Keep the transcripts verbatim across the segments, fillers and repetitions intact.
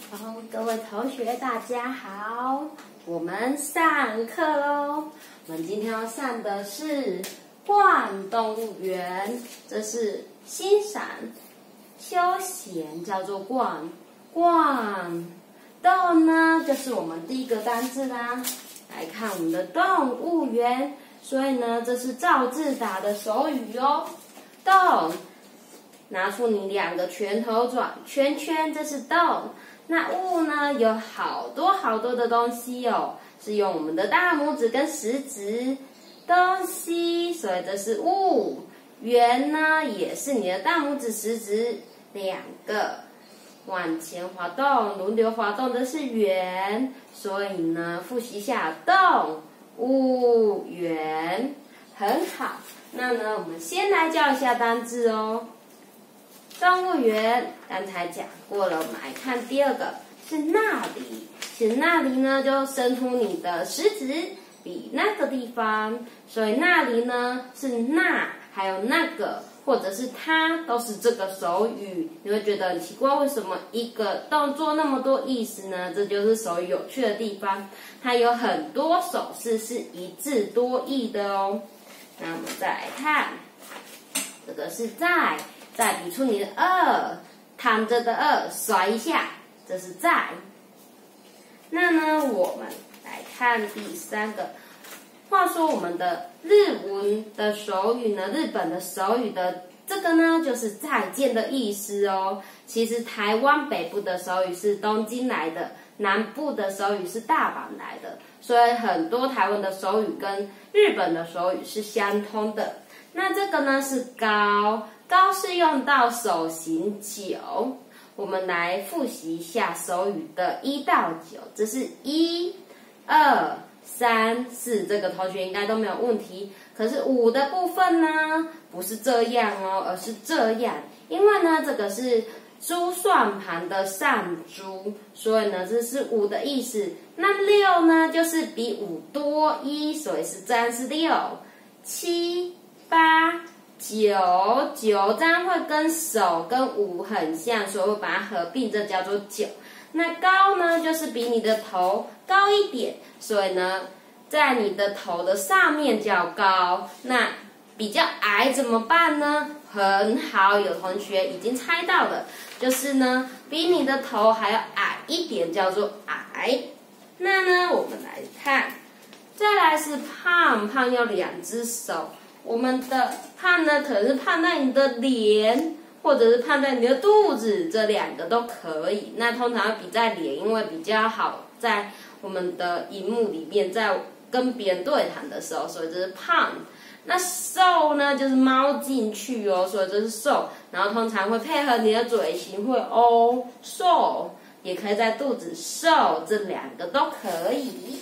好，各位同学，大家好，我们上课喽。我们今天要上的是逛动物园，这是欣赏、休闲，叫做逛。逛动呢，就是我们第一个单字啦。来看我们的动物园，所以呢，这是赵志达的手语哦。动，拿出你两个拳头转圈圈，这是动。那物呢，有好多好多的东西哦，是用我们的大拇指跟食指东西，所以这是物。圆呢，也是你的大拇指、食指两个往前滑动，轮流滑动的是圆，所以呢，复习一下动物园，很好。那呢，我们先来教一下单字哦。动物园刚才讲过了，我们来看第二个是那里。其实那里呢，就伸出你的食指比那个地方，所以那里呢是那，还有那个，或者是它，都是这个手语。你会觉得很奇怪，为什么一个动作那么多意思呢？这就是手语有趣的地方，它有很多手势是一字多义的哦。那我们再来看，这个是在。再比出你的二，躺着的二，甩一下，这是在。那呢，我们来看第三个。话说我们的日文的手语呢，日本的手语的这个呢，就是再见的意思哦。其实台湾北部的手语是东京来的，南部的手语是大阪来的，所以很多台湾的手语跟日本的手语是相通的。那这个呢是高。高是用到手型九，我们来复习一下手语的一到九，这是一、二、三、四，这个同学应该都没有问题。可是五的部分呢，不是这样哦，而是这样，因为呢，这个是珠算盘的上珠，所以呢，这是五的意思。那六呢，就是比五多一，所以是这样是六、七、八。九九这样会跟手跟五很像，所以我把它合并，这叫做九。那高呢，就是比你的头高一点，所以呢，在你的头的上面叫高。那比较矮怎么办呢？很好，有同学已经猜到了，就是呢，比你的头还要矮一点，叫做矮。那呢，我们来看，再来是胖，胖要两只手。我们的胖呢，可能是胖在你的脸，或者是胖在你的肚子，这两个都可以。那通常比在脸，因为比较好在我们的荧幕里面，在跟别人对谈的时候，所以这是胖。那瘦呢，就是猫进去哦，所以这是瘦。然后通常会配合你的嘴型，会哦瘦，也可以在肚子瘦，这两个都可以。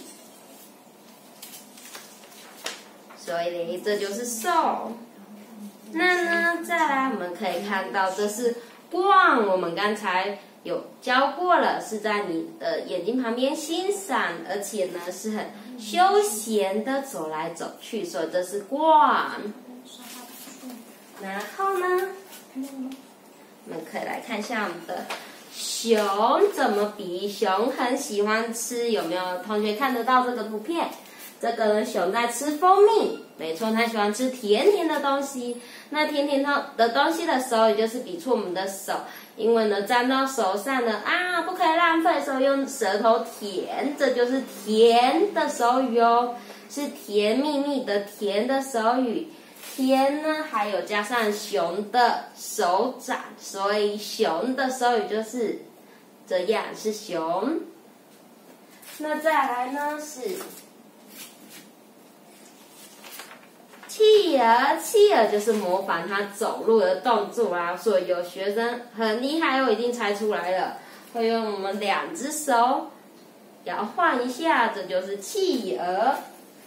所以呢，这就是瘦。那呢，再来我们可以看到，这是逛。我们刚才有教过了，是在你的眼睛旁边欣赏，而且呢是很休闲的走来走去，所以这是逛。然后呢，我们可以来看一下我们的熊怎么比。熊很喜欢吃，有没有同学看得到这个图片？这个呢，熊在吃蜂蜜，没错，它喜欢吃甜甜的东西。那甜甜的东西的手语就是比出我们的手，因为呢沾到手上呢啊，不可以浪费，所以用舌头舔，这就是甜的手语哦，是甜蜜蜜的甜的手语。甜呢还有加上熊的手掌，所以熊的手语就是这样，是熊。那再来呢是。企鹅，企鹅就是模仿它走路的动作啊，所以有学生很厉害哦，已经猜出来了，会用我们两只手摇晃一下，这就是企鹅。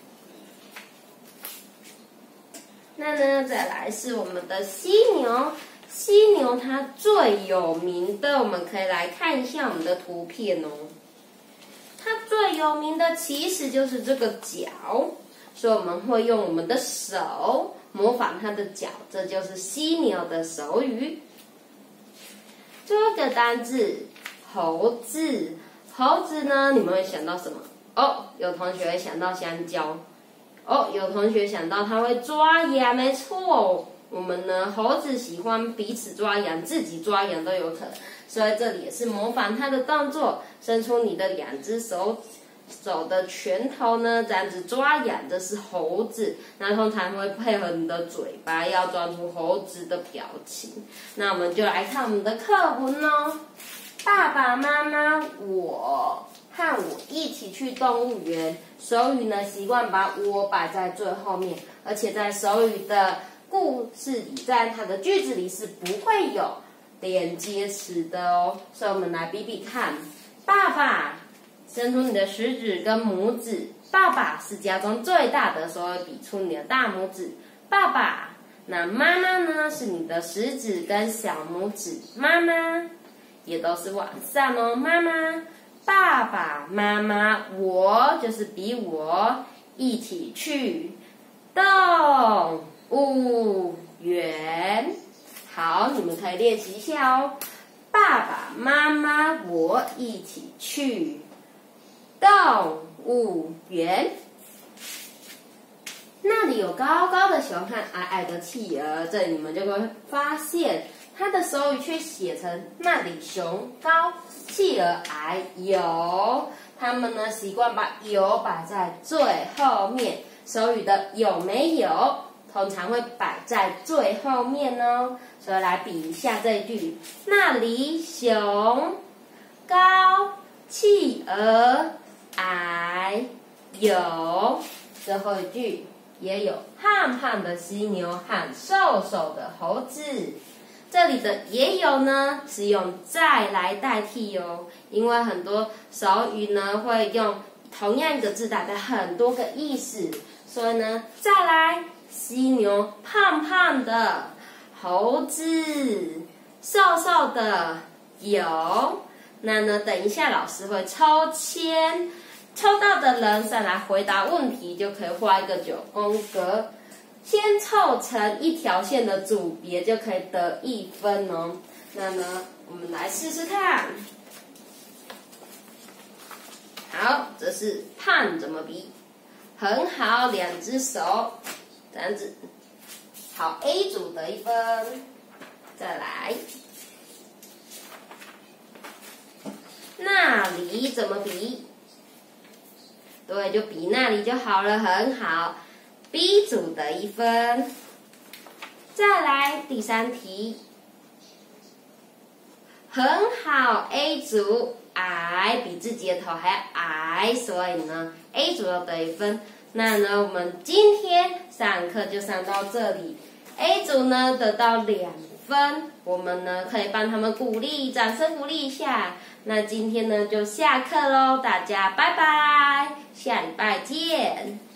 那呢，再来是我们的犀牛，犀牛它最有名的，我们可以来看一下我们的图片哦。它最有名的其实就是这个角。所以我们会用我们的手模仿它的脚，这就是犀牛的手语。这个单字猴子。猴子呢，你们会想到什么？哦，有同学会想到香蕉。哦，有同学想到它会抓痒，没错。我们呢，猴子喜欢彼此抓痒，自己抓痒都有可能。所以这里也是模仿它的动作，伸出你的两只手。手的拳头呢，这样子抓痒，这是猴子。那通常会配合你的嘴巴，要抓出猴子的表情。那我们就来看我们的课文哦。爸爸妈妈，我和我一起去动物园。手语呢，习惯把我摆在最后面，而且在手语的故事里，在它的句子里是不会有连接词的哦。所以我们来比比看，爸爸。伸出你的食指跟拇指，爸爸是家中最大的，所以比出你的大拇指，爸爸。那妈妈呢？是你的食指跟小拇指，妈妈也都是往上哦，妈妈。爸爸妈妈，我就是比我一起去动物园。好，你们可以练习一下哦。爸爸妈妈，我一起去动物园，那里有高高的熊和矮矮的企鹅，这里你们就会发现，它的手语却写成那里熊高，企鹅矮。有，他们呢习惯把有摆在最后面，手语的有没有通常会摆在最后面哦。所以来比一下这一句，那里熊高，企鹅矮。有，最后一句也有胖胖的犀牛和瘦瘦的猴子。这里的也有呢，是用再来代替哦，因为很多手语呢会用同样一个字代表很多个意思，所以呢，再来，犀牛胖胖的，猴子瘦瘦的，有。那呢，等一下老师会抽签，抽到的人再来回答问题，就可以画一个九宫格，先凑成一条线的组别就可以得一分哦。那呢，我们来试试看。好，这是胖怎么比？很好，两只手这样子。好 ，A 组得一分。再来，那里怎么比？对，就比那里就好了，很好。B 组得一分。再来第三题，很好 ，A 组矮，比自己的头还矮，所以呢 ，A 组又得一分。那呢，我们今天上课就上到这里 ，A 组呢得到两分，我们呢可以帮他们鼓励，掌声鼓励一下。那今天呢就下课喽，大家拜拜，下礼拜见。